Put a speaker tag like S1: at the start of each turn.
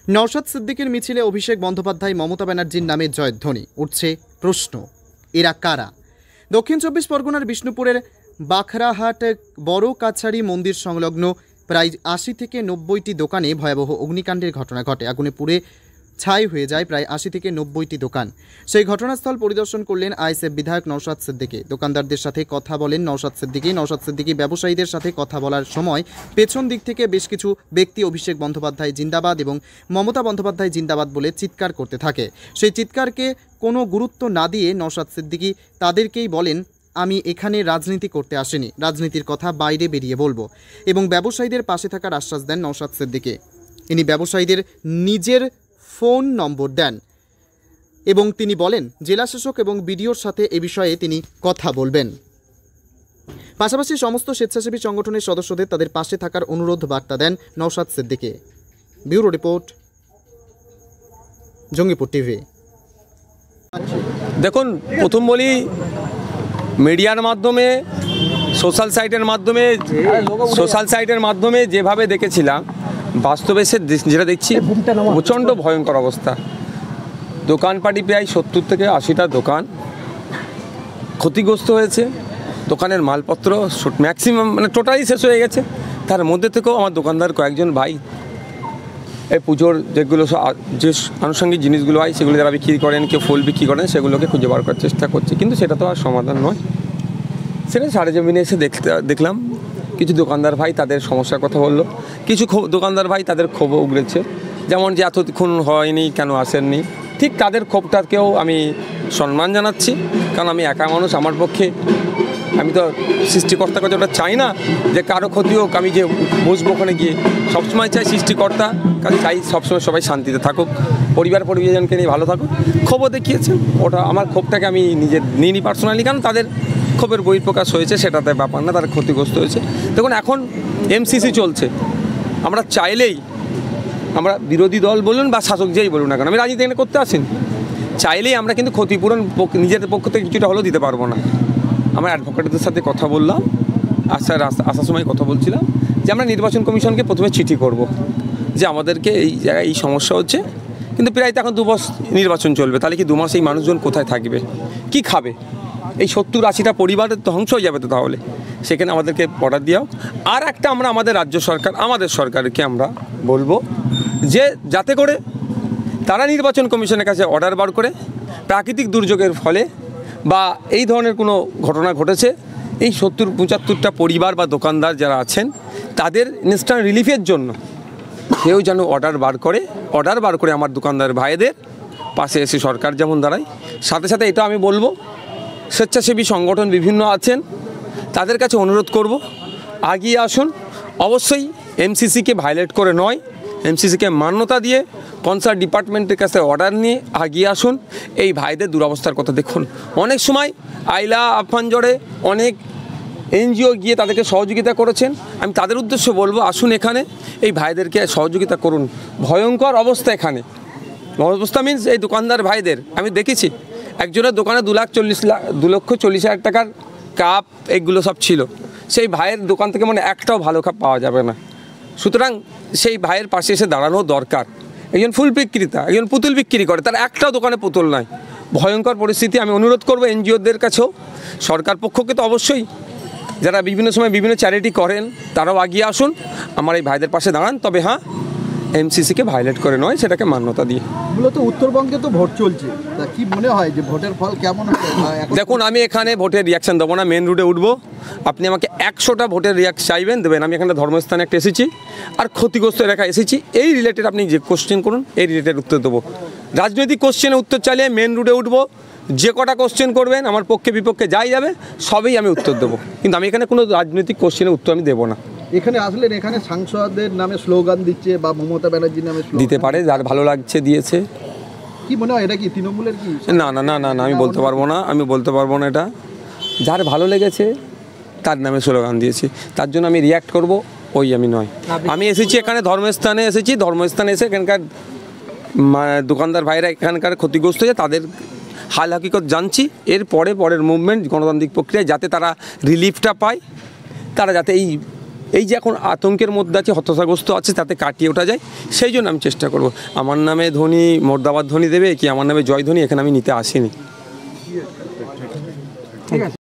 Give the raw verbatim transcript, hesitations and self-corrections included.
S1: নওশাদ সিদ্দিকের মিছিলে অভিষেক বন্দ্যোপাধ্যায় মমতা ব্যানার্জির নামে জয়ধ্বনি, উঠছে প্রশ্ন, এরা কারা? দক্ষিণ চব্বিশ পরগনার বিষ্ণুপুরের বাখরাহাট বড় কাছারি মন্দির সংলগ্ন প্রায় আশি থেকে নব্বইটি দোকানে ভয়াবহ অগ্নিকাণ্ডের ঘটনা ঘটে। আগুনে পুড়ে ছাই হয়ে যায় প্রায় আশি থেকে নব্বইটি দোকান। সেই ঘটনাস্থল পরিদর্শন করলেন আইএসএফ বিধায়ক নওশাদ সিদ্দিকী। দোকানদারদের সাথে কথা বলেন নওশাদ সিদ্দিকী। নওশাদ সিদ্দিকী ব্যবসায়ীদের সাথে কথা বলার সময় পেছন দিক থেকে বেশ কিছু ব্যক্তি অভিষেক বন্দ্যোপাধ্যায় জিন্দাবাদ এবং মমতা বন্দ্যোপাধ্যায় জিন্দাবাদ বলে চিৎকার করতে থাকে। সেই চিৎকারকে কোনো গুরুত্ব না দিয়ে নওশাদ সিদ্দিকী তাদেরকেই বলেন, আমি এখানে রাজনীতি করতে আসিনি, রাজনীতির কথা বাইরে বেরিয়ে বলবো, এবং ব্যবসায়ীদের পাশে থাকার আশ্বাস দেন নওশাদ সিদ্দিকী। ইনি ব্যবসায়ীদের নিজের ফোন নম্বর দেন এবং তিনি বলেন জেলাশাসক এবং বিডিওর সাথে এ বিষয়ে তিনি কথা বলবেন। পাশাপাশি সমস্ত স্বেচ্ছাসেবী সংগঠনের সদস্যদের তাদের পাশে থাকার অনুরোধ বার্তা দেন Naushad Siddiqui. Bureau report, Jangipur TV.
S2: দেখুন, প্রথম বলি, মিডিয়ার মাধ্যমে, সোশ্যাল সাইটের মাধ্যমে সোশ্যাল সাইটের মাধ্যমে যেভাবে দেখেছিলাম, বাস্তবে সে যেটা দেখছি প্রচণ্ড ভয়ঙ্কর অবস্থা। দোকানপাটি প্রায় সত্তর থেকে আশিটা দোকান ক্ষতিগ্রস্ত হয়েছে। দোকানের মালপত্র ম্যাক্সিমাম মানে টোটালি শেষ হয়ে গেছে। তার মধ্যে থেকেও আমার দোকানদার কয়েকজন ভাই এই পুজোর যেগুলো যে আনুষঙ্গিক জিনিসগুলো হয় সেগুলো যারা বিক্রি করেন, কেউ ফুল বিক্রি করেন, সেগুলোকে খুঁজে বার করার চেষ্টা করছে, কিন্তু সেটা তো আর সমাধান নয়। সেটা সারেজমিনে এসে দেখতে দেখলাম কিছু দোকানদার ভাই তাদের সমস্যার কথা বললো, কিছু দোকানদার ভাই তাদের ক্ষোভ উগড়েছে, যেমন যে এতক্ষণ হয়নি, কেন আসেননি। ঠিক তাদের ক্ষোভটাকেও আমি সম্মান জানাচ্ছি, কারণ আমি একা মানুষ, আমার পক্ষে আমি তো সৃষ্টিকর্তার কাছে ওটা চাই না যে কারো ক্ষতি হোক, আমি যে বসবো ওখানে গিয়ে। সবসময় চাই সৃষ্টিকর্তা কাছে চাই সবসময় সবাই শান্তিতে থাকুক, পরিবার পরিজনকে নিয়ে ভালো থাকুক। ক্ষোভও দেখিয়েছেন, ওটা আমার ক্ষোভটাকে আমি নিজের নিইনি পার্সোনালি, কারণ তাদের ক্ষোভের বহিঃপ্রকাশ হয়েছে, সেটাতে ব্যাপার না, তারা ক্ষতিগ্রস্ত হয়েছে। দেখুন, এখন এমসিসি চলছে, আমরা চাইলেই, আমরা বিরোধী দল বলুন বা শাসক যেই বলুন না কেন, আমি রাজনীতি এখানে করতে আসিনি, চাইলেই আমরা কিন্তু ক্ষতিপূরণ নিজেদের পক্ষ থেকে কিছুটা হলেও দিতে পারবো না। আমরা অ্যাডভোকেটদের সাথে কথা বললাম, আসার আসার সময় কথা বলছিলাম যে আমরা নির্বাচন কমিশনকে প্রথমে চিঠি করব যে আমাদেরকে এই জায়গায় এই সমস্যা হচ্ছে, কিন্তু প্রায় তো এখন দু মাস নির্বাচন চলবে, তাহলে কি দু মাস এই মানুষজন কোথায় থাকবে, কি খাবে? এই সত্তর আশিটা পরিবারের ধ্বংস হয়ে যাবে তো। তাহলে সেখানে আমাদেরকে অর্ডার দেওয়া। আর একটা আমরা আমাদের রাজ্য সরকার, আমাদের সরকারকে আমরা বলবো যে যাতে করে তারা নির্বাচন কমিশনের কাছে অর্ডার বার করে প্রাকৃতিক দুর্যোগের ফলে বা এই ধরনের কোনো ঘটনা ঘটেছে, এই সত্তর পঁচাত্তরটা পরিবার বা দোকানদার যারা আছেন তাদের ইনস্ট্যান্ট রিলিফের জন্য কেউ যেন অর্ডার বার করে অর্ডার বার করে আমার দোকানদার ভাইদের পাশে এসে সরকার যেমন দাঁড়ায়। সাথে সাথে এটা আমি বলবো, স্বেচ্ছাসেবী সংগঠন বিভিন্ন আছেন, তাদের কাছে অনুরোধ করব, আগিয়ে আসুন। অবশ্যই এমসিসিকে ভায়োলেট করে নয়, এমসিসিকে মান্যতা দিয়ে কনসার্ট ডিপার্টমেন্টের কাছে অর্ডার নিয়ে আগিয়ে আসুন। এই ভাইদের দুরবস্থার কথা দেখুন। অনেক সময় আইলা আফান জড়ে অনেক এনজিও গিয়ে তাদেরকে সহযোগিতা করেছেন। আমি তাদের উদ্দেশ্য বলবো, আসুন এখানে এই ভাইদেরকে সহযোগিতা করুন। ভয়ঙ্কর অবস্থা, এখানে অবস্থা মিনস এই দোকানদার ভাইদের আমি দেখেছি, একজনের দোকানে দু লাখ চল্লিশ লাখ দু লক্ষ চল্লিশ হাজার টাকার কাপ এগুলো সব ছিল। সেই ভাইয়ের দোকান থেকে মানে একটাও ভালো কাপ পাওয়া যাবে না। সুতরাং সেই ভাইয়ের পাশে এসে দাঁড়ানো দরকার। একজন ফুল বিক্রেতা, একজন পুতুল বিক্রি করে, তার একটাও দোকানে পুতুল নাই। ভয়ঙ্কর পরিস্থিতি। আমি অনুরোধ করবো এনজিওদের কাছেও, সরকার পক্ষকে তো অবশ্যই, যারা বিভিন্ন সময় বিভিন্ন চ্যারিটি করেন তারাও আগিয়ে আসুন, আমার এই ভাইদের পাশে দাঁড়ান। তবে হ্যাঁ, এমসিসিকে ভায়োলেট করে নয়, সেটাকে মান্যতা দিয়ে।
S3: মূলত উত্তরবঙ্গে তো ভোট চলছে, তা কি মনে হয় যে ভোটের ফল কেমন হবে?
S2: দেখুন, আমি এখানে ভোটের রিয়াকশান দেবো না, মেন রুটে উঠবো। আপনি আমাকে একশোটা ভোটের রিয়াক্ট চাইবেন, দেবেন। আমি এখানে ধর্মস্থানে একটা এসেছি আর ক্ষতিগ্রস্ত এলাকা এসেছি, এই রিলেটেড আপনি যে কোশ্চেন করুন এই রিলেটেড উত্তর দেবো। রাজনৈতিক কোশ্চেনে উত্তর চাইলে মেন রুটে উঠবো, যে কটা কোশ্চেন করবেন আমার পক্ষে বিপক্ষে যাই যাবে সবই আমি উত্তর দেবো, কিন্তু আমি এখানে কোনো রাজনৈতিক কোশ্চেনের উত্তর আমি দেবো না।
S3: এখানে আসলেন, এখানে সাংসদের নামে স্লোগান দিচ্ছে বা মমতা ব্যানার্জির নামে
S2: দিতে পারে, যার ভালো লাগছে দিয়েছে।
S3: কি মনে হয় এটা কি তৃণমূলের কি?
S2: না না না না না আমি বলতে পারবো না, আমি বলতে পারবো না। এটা যার ভালো লেগেছে তার নামে স্লোগান দিয়েছি, তার জন্য আমি রিয়াক্ট করব, ওই আমি নয়। আমি এসেছি এখানে ধর্মস্থানে এসেছি, ধর্মস্থানে এসে এখানকার দোকানদার ভাইরা এখানকার ক্ষতিগ্রস্ত হয়ে তাদের হাল হাকিকত জানছি। এর পরে পরের মুভমেন্ট গণতান্ত্রিক প্রক্রিয়ায় যাতে তারা রিলিফটা পায়, তারা যাতে এই এই যে এখন আতঙ্কের মধ্যে আছে, হতাশাগ্রস্ত আছে, তাতে কাটিয়ে ওঠা যায়, সেই জন্য আমি চেষ্টা করব। আমার নামে ধোনি মোর্দাবাদ ধোনি দেবে কি আমার নামে জয় ধোনি, এখানে আমি নিতে আসিনি।